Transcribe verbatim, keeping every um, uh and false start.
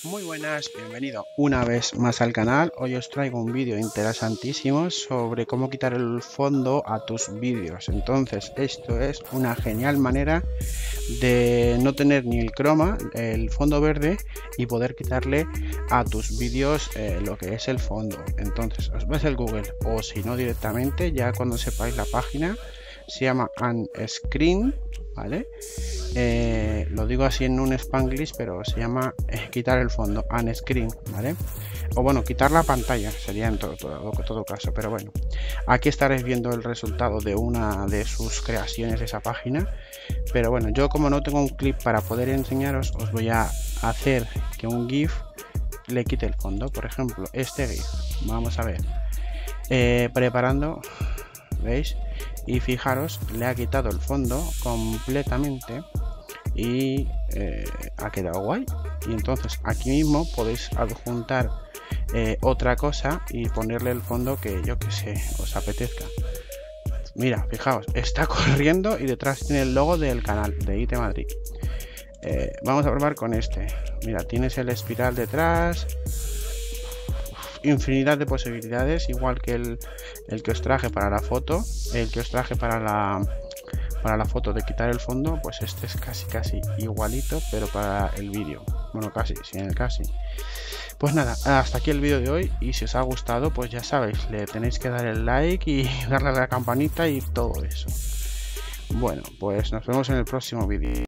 Muy buenas, bienvenido una vez más al canal. Hoy os traigo un vídeo interesantísimo sobre cómo quitar el fondo a tus vídeos. Entonces, esto es una genial manera de no tener ni el croma, el fondo verde, y poder quitarle a tus vídeos eh, lo que es el fondo. Entonces, os vais al Google, o si no directamente, ya cuando sepáis la página, se llama Unscreen, ¿vale? Eh, lo digo así en un spanglish, pero se llama eh, quitar el fondo, Unscreen, ¿vale? O bueno, quitar la pantalla sería en todo, todo, todo caso, pero bueno, aquí estaréis viendo el resultado de una de sus creaciones de esa página. Pero bueno, yo como no tengo un clip para poder enseñaros, os voy a hacer que un GIF le quite el fondo. Por ejemplo, este GIF, vamos a ver, eh, preparando, ¿veis? Y fijaros, le ha quitado el fondo completamente y eh, ha quedado guay. Y entonces aquí mismo podéis adjuntar eh, otra cosa y ponerle el fondo que yo que sé os apetezca. Mira, fijaos, está corriendo y detrás tiene el logo del canal de I T Madrid. Eh, vamos a probar con este. Mira, tienes el espiral detrás. Infinidad de posibilidades, igual que el, el que os traje para la foto, el que os traje para la para la foto de quitar el fondo, pues este es casi casi igualito, pero para el vídeo, bueno, casi, sin el casi. Pues nada, hasta aquí el vídeo de hoy, y si os ha gustado, pues ya sabéis, le tenéis que dar el like y darle a la campanita y todo eso. Bueno, pues nos vemos en el próximo vídeo.